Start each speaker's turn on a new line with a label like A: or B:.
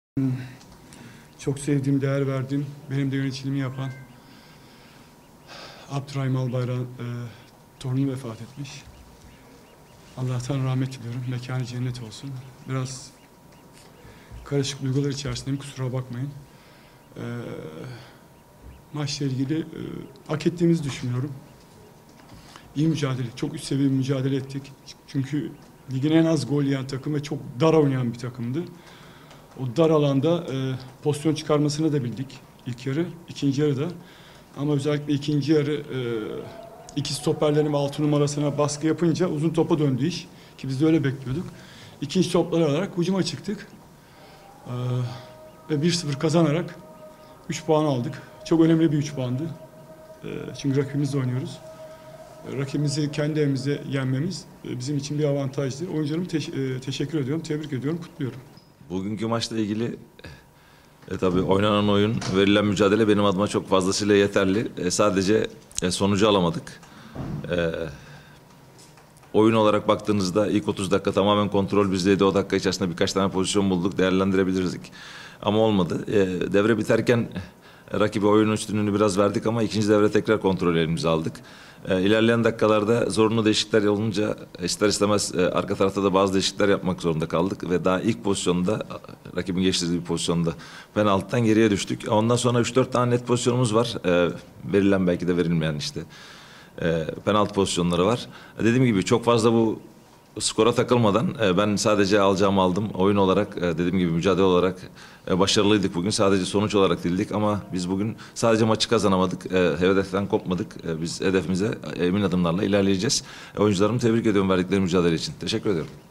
A: Çok sevdiğim, değer verdiğim, benim de yöneticiliğimi yapan Abdurrahim Albayrak'ın torunu vefat etmiş. Allah'tan rahmet diliyorum. Mekanı cennet olsun. Biraz karışık duygular içerisindeyim. Kusura bakmayın. Maçla ilgili hak ettiğimizi düşünüyorum. İyi mücadele, çok üst seviye bir mücadele ettik. Çünkü ligin en az gol yiyen takım ve çok dar oynayan bir takımdı. O dar alanda pozisyon çıkarmasını da bildik ilk yarı, ikinci yarıda. Ama özellikle ikinci yarı iki stoperlerin 6 numarasına baskı yapınca uzun topa döndü iş. Ki biz de öyle bekliyorduk. İkinci topları alarak hücuma çıktık. Ve 1-0 kazanarak 3 puan aldık. Çok önemli bir 3 puandı. Çünkü rakibimizle oynuyoruz. Rakibimizi kendi evimizde yenmemiz bizim için bir avantajdı. Oyuncularıma teşekkür ediyorum, tebrik ediyorum, kutluyorum.
B: Bugünkü maçla ilgili tabii oynanan oyun, verilen mücadele benim adıma çok fazlasıyla yeterli. Sadece sonucu alamadık. Oyun olarak baktığınızda ilk 30 dakika tamamen kontrol bizdeydi. O dakika içerisinde birkaç tane pozisyon bulduk, değerlendirebilirdik. Ama olmadı. Devre biterken rakibe oyun üstünlüğünü biraz verdik ama ikinci devre tekrar kontrol elimize aldık. İlerleyen dakikalarda zorunlu değişiklikler olunca ister istemez arka tarafta da bazı değişiklikler yapmak zorunda kaldık ve daha ilk pozisyonda rakibin geçtiği bir pozisyonda penaltıdan geriye düştük. Ondan sonra 3-4 tane net pozisyonumuz var. Verilen belki de verilmeyen işte penaltı pozisyonları var. Dediğim gibi çok fazla bu skora takılmadan ben sadece alacağımı aldım. Oyun olarak dediğim gibi mücadele olarak başarılıydık bugün. Sadece sonuç olarak değildik ama biz bugün sadece maçı kazanamadık. Hedeften kopmadık. Biz hedefimize emin adımlarla ilerleyeceğiz. Oyuncularımı tebrik ediyorum verdikleri mücadele için. Teşekkür ediyorum.